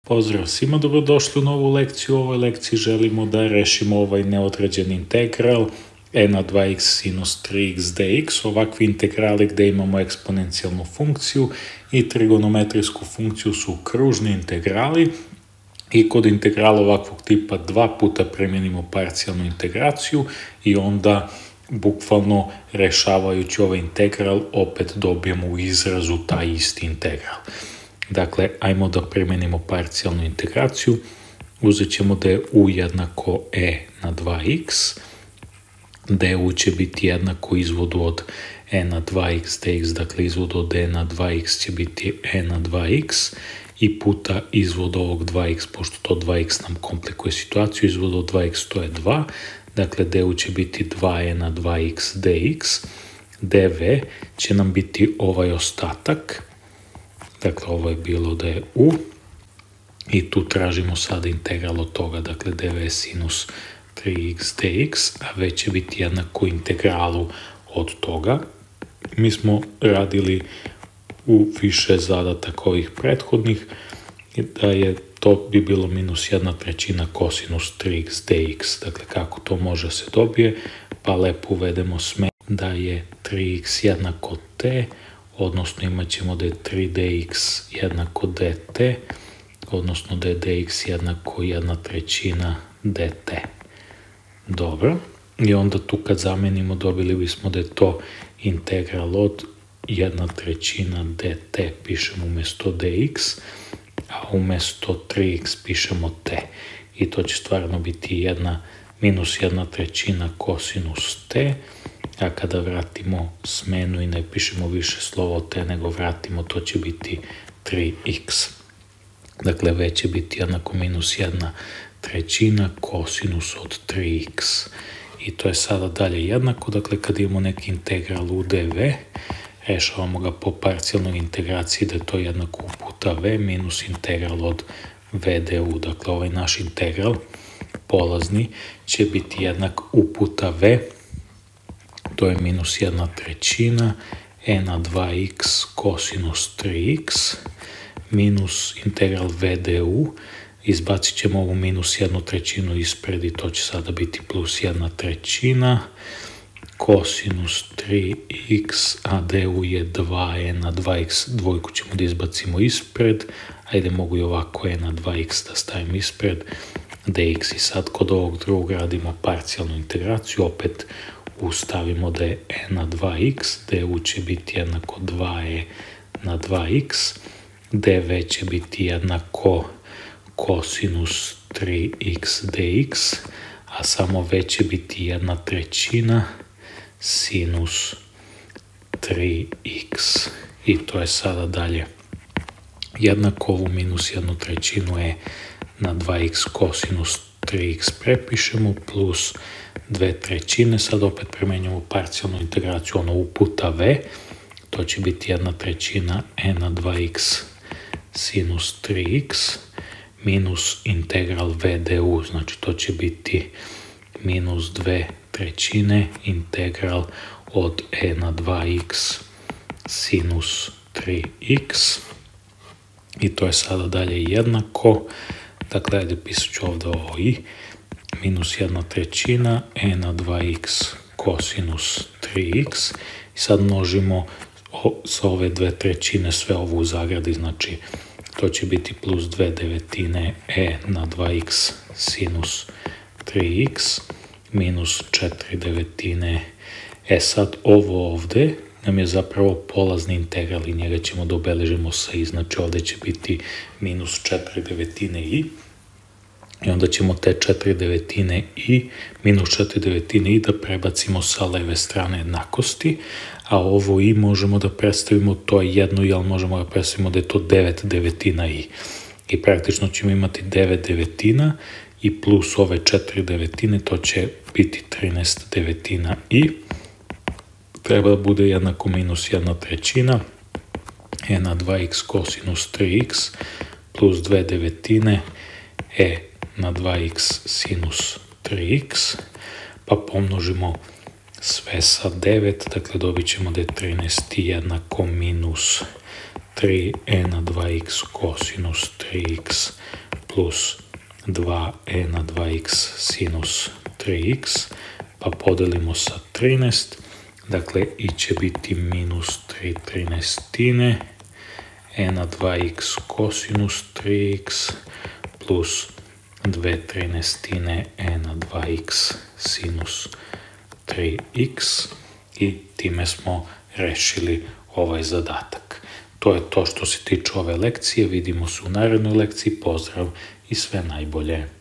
Pozdrav svima, dobrodošli u novu lekciju. U ovoj lekciji želimo da rešimo ovaj neodređen integral e na 2x sinus 3x dx, ovakvi integrali gde imamo eksponencijalnu funkciju i trigonometrijsku funkciju su kružni integrali i kod integrala ovakvog tipa dva puta primijenimo parcijalnu integraciju i onda bukvalno rešavajući ovaj integral opet dobijemo u izrazu taj isti integral. Dakle, ajmo da primenimo parcijalnu integraciju. Uzet ćemo da je u jednako e na 2x, du će biti jednako izvodu od e na 2x dx, dakle izvod od e na 2x će biti e na 2x i puta izvod ovog 2x, pošto to 2x nam komplikuje situaciju, izvod od 2x to je 2, dakle du će biti 2e na 2x dx, dv će nam biti ovaj ostatak, dakle ovo je bilo da je u i tu tražimo sada integral od toga, dakle dv je sinus 3x dx, a v će biti jednako integralu od toga. Mi smo radili u više zadataka ovih prethodnih da je to bi bilo minus 1/3 kosinus 3x dx, dakle kako to može se dobije, pa lepo uvedemo smer da je 3x jednako t, odnosno imat ćemo da je 3dx jednako dt, odnosno da je dx jednako 1/3 dt. Dobro, i onda tu kad zamenimo dobili bismo da je to integral od 1/3 dt pišemo umjesto dx, a umjesto 3x pišemo t. I to će stvarno biti minus 1/3 kosinus t, a kada vratimo smenu i ne pišemo više slovo t, nego vratimo, to će biti 3x. Dakle, v će biti jednako minus 1/3 kosinus od 3x. I to je sada dalje jednako, dakle, kad imamo neki integral u dv, rešavamo ga po parcijalnoj integraciji da je to jednako u puta v minus integral od v du. Dakle, ovaj naš integral polazni će biti jednak u puta v, to je minus 1/3 e na 2x kosinus 3x minus integral v du, izbacit ćemo ovu minus 1/3 ispred i to će sada biti plus 1/3 kosinus 3x, a du je 2e na 2x, dvojku ćemo da izbacimo ispred, ajde mogu i ovako e na 2x da stavim ispred, dx. I sad kod ovog drugog radimo parcijalnu integraciju, opet ustavimo da je e na 2x, du će biti jednako 2e na 2x, dv će biti jednako kosinus 3x dx, a samo v će biti 1/3 sinus 3x. I to je sada dalje jednako ovu minus 1/3 e na 2x kosinus 3x prepišemo plus 2/3, sad opet primenjamo parcijalnu integraciju, ono u puta v, to će biti 1/3 e na 2x sinus 3x minus integral v du, znači to će biti minus 2/3 integral od e na 2x sinus 3x. I to je sada dalje jednako, dakle, ajde pisat ću ovdje ovo i minus 1/3 e na 2x kosinus 3x i sad množimo sa ove 2/3 sve ovo u zagradi, znači to će biti plus 2/9 e na 2x sinus 3x minus 4/9. E sad ovo ovde nam je zapravo polazni integral i njega ćemo da obeležimo sa i, znači ovde će biti minus 4/9 i onda ćemo te 4/9 i minus 4/9 i da prebacimo sa leve strane jednakosti, a ovo i možemo da predstavimo, to je jedno i, ali možemo da predstavimo da je to 9/9 i. I praktično ćemo imati 9/9 i plus ove 4/9, to će biti 13/9 i. Treba da bude jednako minus 1/3 e na 2x kosinus 3x plus 2/9 e na 2x sinus 3x, pa pomnožimo sve sa 9, dakle dobit ćemo da je 13 jednako minus 3e na 2x kosinus 3x plus 2e na 2x sinus 3x, pa podelimo sa 13, dakle i će biti minus 3 13, e na 2x kosinus 3x plus 2 13 e na 2x sinus 3x i time smo rešili ovaj zadatak. To je to što se tiče ove lekcije, vidimo se u narednoj lekciji, pozdrav i sve najbolje.